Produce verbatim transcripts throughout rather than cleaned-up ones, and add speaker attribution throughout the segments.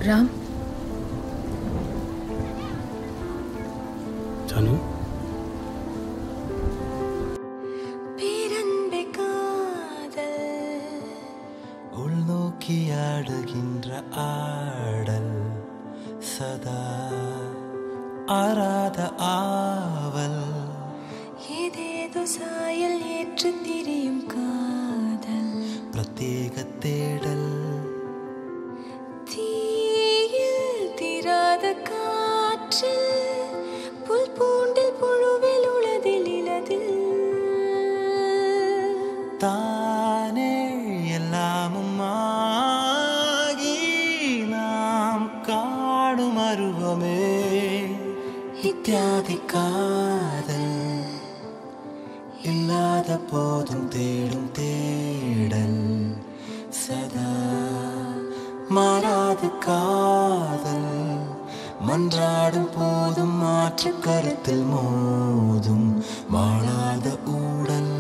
Speaker 1: ராம்.
Speaker 2: ஜானு.
Speaker 3: உள்நோக்கி ஆடுகின்ற ஆடல் சதா ஆராத ஆவல்
Speaker 4: ஏதேதோ சாயல் ஏற்று திரியும் காதல்
Speaker 3: பிரத்யேக தேடல்
Speaker 4: தீயில் தீராத காற்றில் புல் பூண்டில் புழுவில் உளதில் இலதில்
Speaker 3: தானே எல்லாமும் ஆகி நாம் காணும் அருவமே இத்தியாதி காதல் இல்லாத போதும் தேடும் தேடல் சதா மாறாத காதல் மன்றாடும் போதும் மாற்று கருத்தில் மோதும் வாழாத ஊடல்.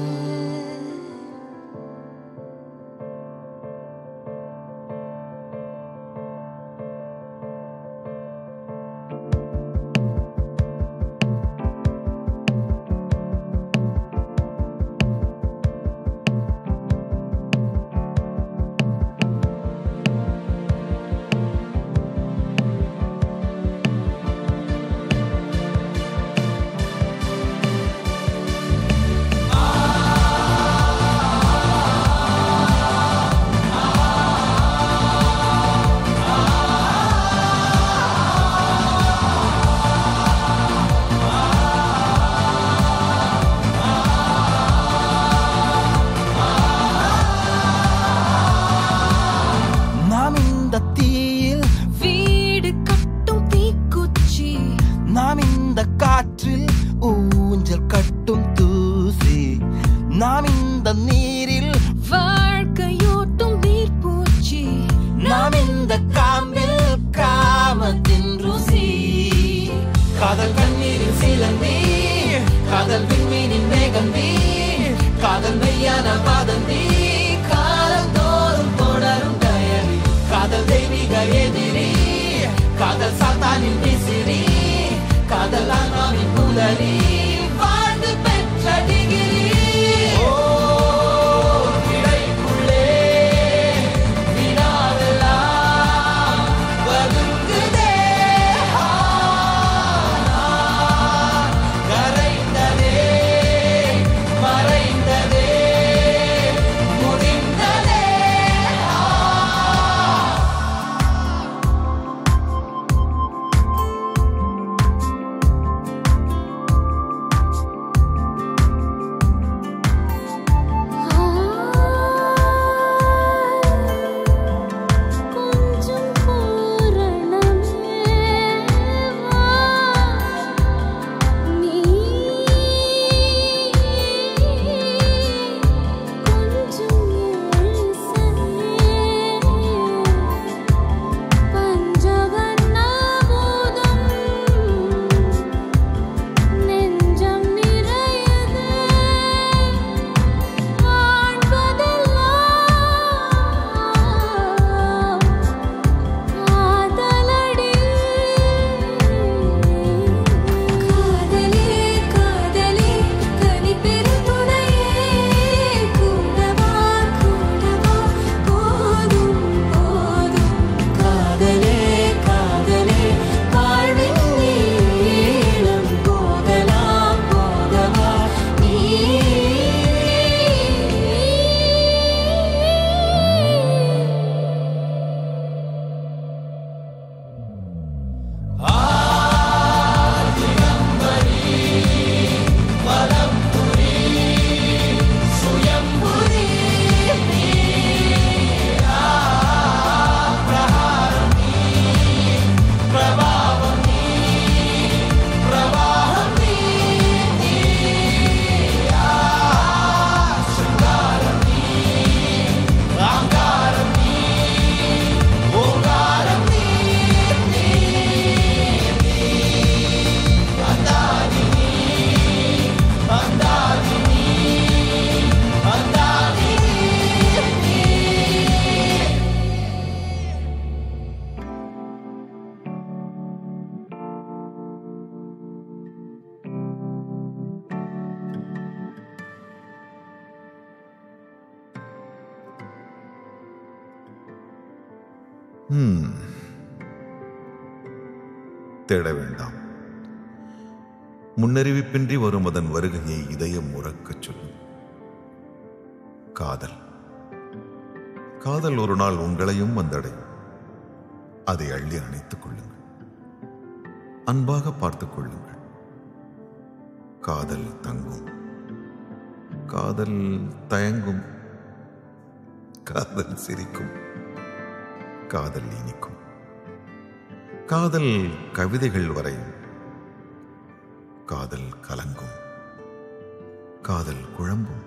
Speaker 1: தேட வேண்டாம். முன்னறிவிப்பின்றி வரும் அதன் வருகையை இதயம் உறக்கச் சொல்லும். காதல் காதல் ஒரு நாள் உங்களையும் வந்தடையும். அதை அள்ளி அணைத்துக் கொள்ளுங்கள். அன்பாக பார்த்துக் கொள்ளுங்கள். காதல் தங்கும். காதல் தயங்கும். காதல் சிரிக்கும். காதல் இனிக்கும். காதல் கவிதைகள் வரையும். காதல் கலங்கும். காதல் குழம்பும்.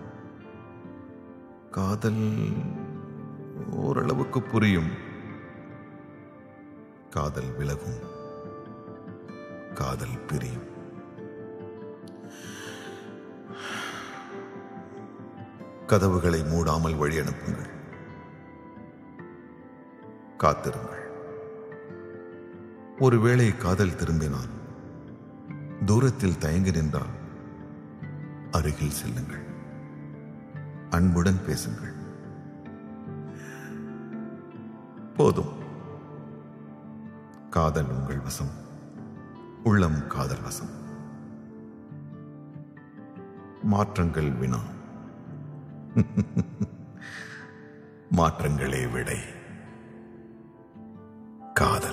Speaker 1: காதல் ஓரளவுக்கு புரியும். காதல் விலகும். காதல் பிரியும். கதவுகளை மூடாமல் வழி அனுப்புங்கள். காத்திருங்கள். ஒருவேளை காதல் திரும்பினால், தூரத்தில் தயங்கி நின்றால் அருகில் செல்லுங்கள். அன்புடன் பேசுங்கள். போதும். காதல் உங்கள் வசம். உள்ளம் காதல் வசம். மாற்றங்கள் வினா, மாற்றங்களே விடை. காதல்.